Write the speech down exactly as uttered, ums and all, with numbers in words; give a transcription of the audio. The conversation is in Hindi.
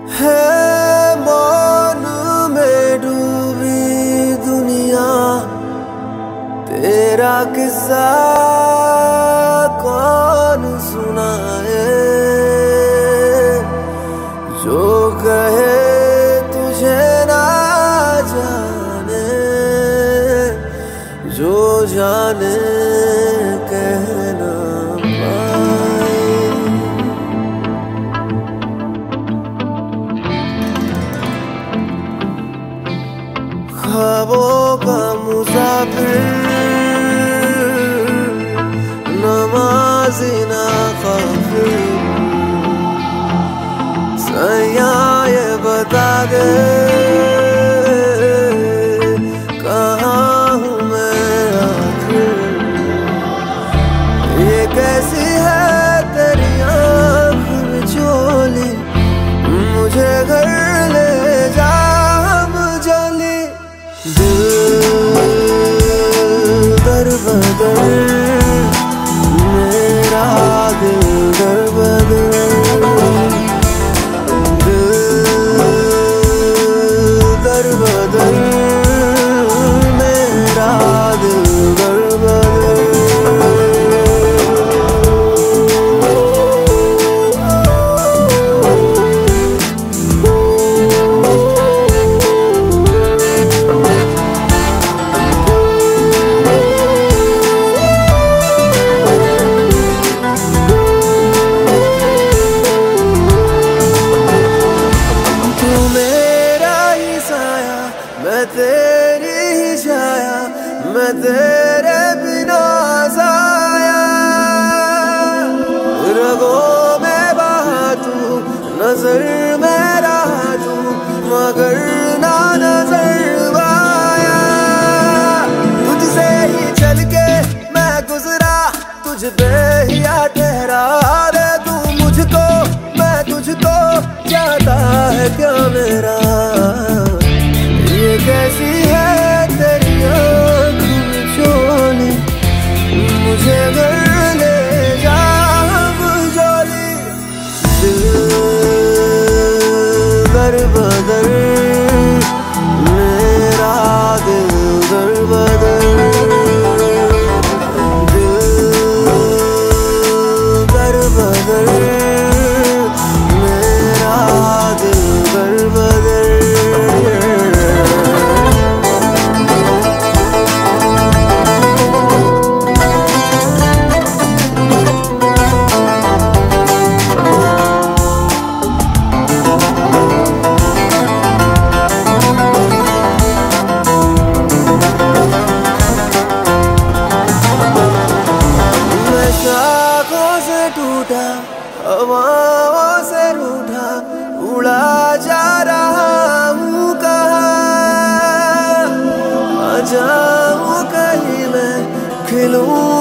है मौन में डूबी दुनिया, तेरा किस्सा कौन सुनाए। जो कहे तुझे ना जाने, जो जाने कहना पाए। ख्वाबों का मुसाफिर, नमाज़ी ना काफिर, सैया ये बता दे कहाँ हूँ मैं आखिर। ये कैसी है तेरी आँख बिचोली, मुझे घर ले जा मुझोली। दिल दर बदर, मेरा दिल दर बदर, दिल दर बदर, मेरा दिल दर बदर। मैं तेरी ही छाया, मैं तेरे बिना साया। रगों में बहा तू, नजर में रहा तू, मगर ना नजर आया। तुझसे ही चल के मैं गुजरा, तुझ पे ही आ ठहरा दे तू मुझको, मैं तुझको चाहता है क्या मेरा। ये कैसी है तेरी आँख बिचोली, मुझे घर ले जा मुझोली। दिल दर बदर, मेरा दिल दर बदर, दिल दर बदर, मेरा दिल दर बदर। शाखों से टूटा, हवाओं से रूठा, उड़ा जा रहा हूँ कहाँ। आ जाऊँ कहीं मैं, खिलूं